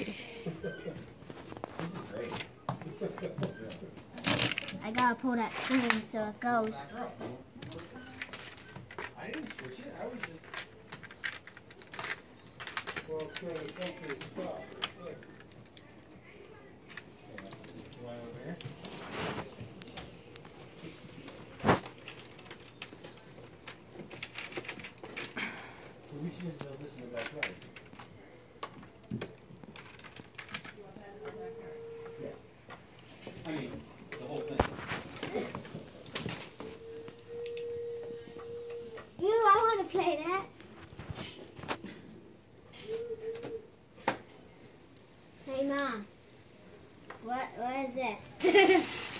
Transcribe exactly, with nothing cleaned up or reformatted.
great. I gotta pull that thing so it goes. I didn't switch it. I was just. Well, it's going to come to a stop. It's like, One over here. So we should just build this in the backyard. Yeah. I mean, the whole thing. Ew, I want to play that. Hey, Mom. What, what is this?